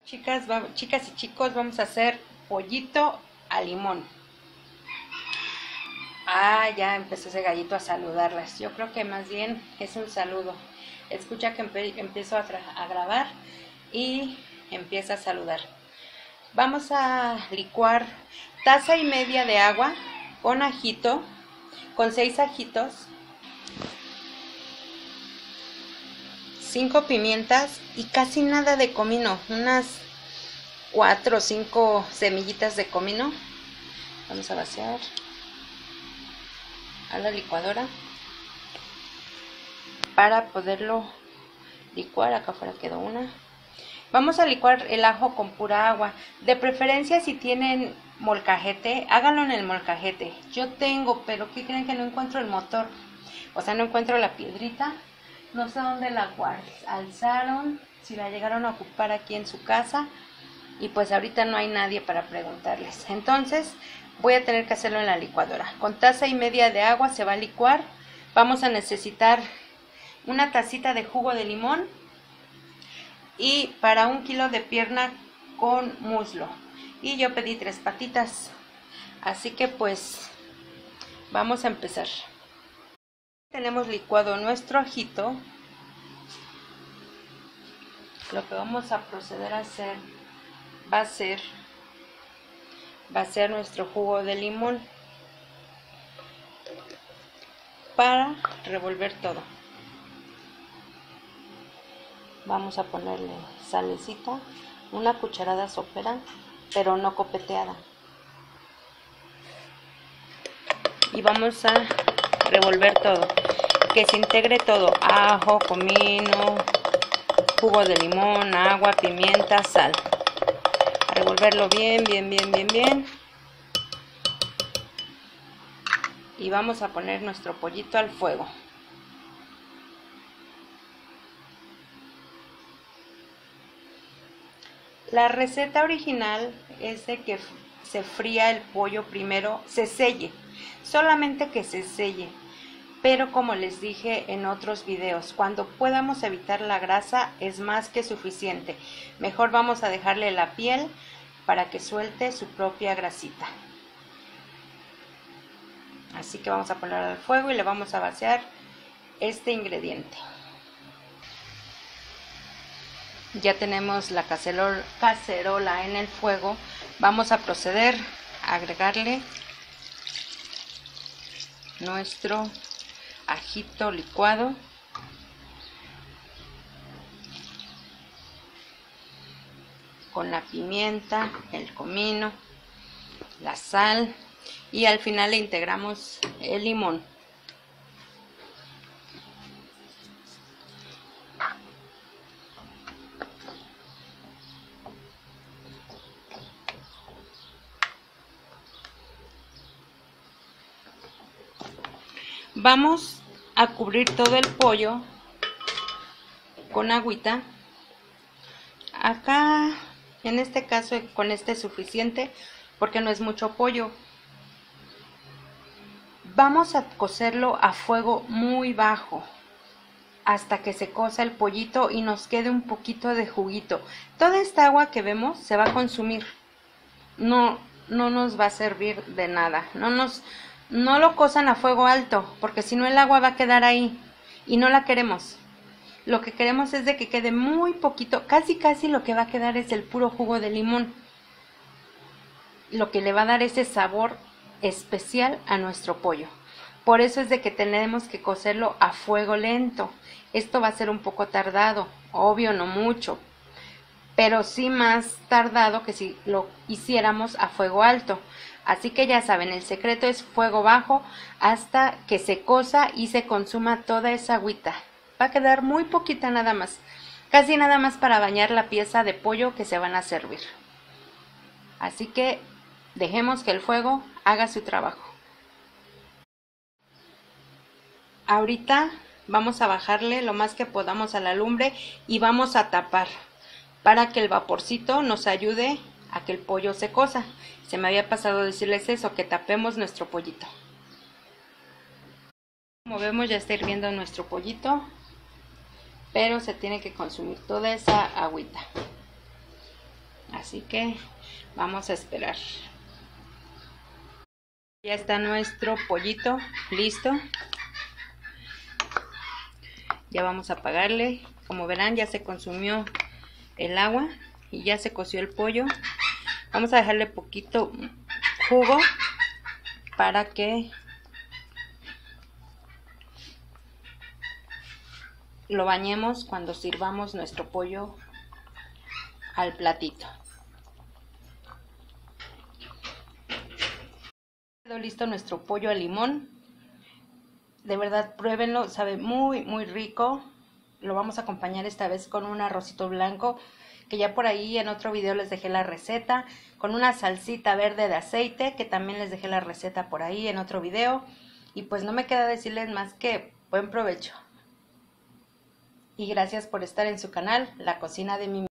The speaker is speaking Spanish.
Chicas y chicos, vamos a hacer pollito a limón. Ya empezó ese gallito a saludarlas. Yo creo que más bien es un saludo. Escucha que empiezo a grabar y empieza a saludar. Vamos a licuar 1,5 tazas de agua con ajito, con 6 ajitos, 5 pimientas y casi nada de comino, unas 4 o 5 semillitas de comino. Vamos a vaciar a la licuadora para poderlo licuar. Acá afuera quedó una. Vamos a licuar el ajo con pura agua. De preferencia, si tienen molcajete, háganlo en el molcajete. Yo tengo, pero ¿qué creen? Que no encuentro el motor. O sea, no encuentro la piedrita. No sé dónde la alzaron, si la llegaron a ocupar aquí en su casa. Y pues ahorita no hay nadie para preguntarles. Entonces voy a tener que hacerlo en la licuadora. Con 1,5 tazas de agua se va a licuar. Vamos a necesitar una tacita de jugo de limón. Y para 1 kilo de pierna con muslo. Y yo pedí 3 patitas. Así que pues vamos a empezar. Tenemos licuado nuestro ajito. Lo que vamos a proceder a hacer va a ser nuestro jugo de limón para revolver todo. Vamos a ponerle salecita, una cucharada sopera, pero no copeteada. Y vamos a revolver todo, que se integre todo: ajo, comino, jugo de limón, agua, pimienta, sal. A revolverlo bien. Y vamos a poner nuestro pollito al fuego. La receta original es de que se fría el pollo primero, se selle, solamente que se selle. Pero como les dije en otros videos, cuando podamos evitar la grasa es más que suficiente. Mejor vamos a dejarle la piel para que suelte su propia grasita. Así que vamos a poner al fuego y le vamos a vaciar este ingrediente. Ya tenemos la cacerola en el fuego. Vamos a proceder a agregarle nuestro ajito licuado, con la pimienta, el comino, la sal, y al final le integramos el limón. Vamos a cubrir todo el pollo con agüita. Acá en este caso con este es suficiente porque no es mucho pollo. Vamos a cocerlo a fuego muy bajo hasta que se cosa el pollito y nos quede un poquito de juguito. Toda esta agua que vemos se va a consumir. No nos va a servir de nada. No lo cozan a fuego alto, porque si no el agua va a quedar ahí y no la queremos. Lo que queremos es de que quede muy poquito, casi lo que va a quedar es el puro jugo de limón. Lo que le va a dar ese sabor especial a nuestro pollo. Por eso es de que tenemos que cocerlo a fuego lento. Esto va a ser un poco tardado, obvio no mucho, pero sí más tardado que si lo hiciéramos a fuego alto. Así que ya saben, el secreto es fuego bajo hasta que se cosa y se consuma toda esa agüita. Va a quedar muy poquita nada más, casi nada más para bañar la pieza de pollo que se van a servir. Así que dejemos que el fuego haga su trabajo. Ahorita vamos a bajarle lo más que podamos a la lumbre y vamos a tapar para que el vaporcito nos ayude a que el pollo se cosa. Se me había pasado decirles eso, que tapemos nuestro pollito. Como vemos ya está hirviendo nuestro pollito, pero se tiene que consumir toda esa agüita. Así que vamos a esperar. Ya está nuestro pollito listo. Ya vamos a apagarle. Como verán, ya se consumió el agua y ya se coció el pollo. Vamos a dejarle poquito jugo para que lo bañemos cuando sirvamos nuestro pollo al platito. Quedó listo nuestro pollo al limón. De verdad, pruébenlo, sabe muy muy rico. Lo vamos a acompañar esta vez con un arrocito blanco, que ya por ahí en otro video les dejé la receta, con una salsita verde de aceite, que también les dejé la receta por ahí en otro video. Y pues no me queda decirles más que buen provecho. Y gracias por estar en su canal, La Cocina de Mimi.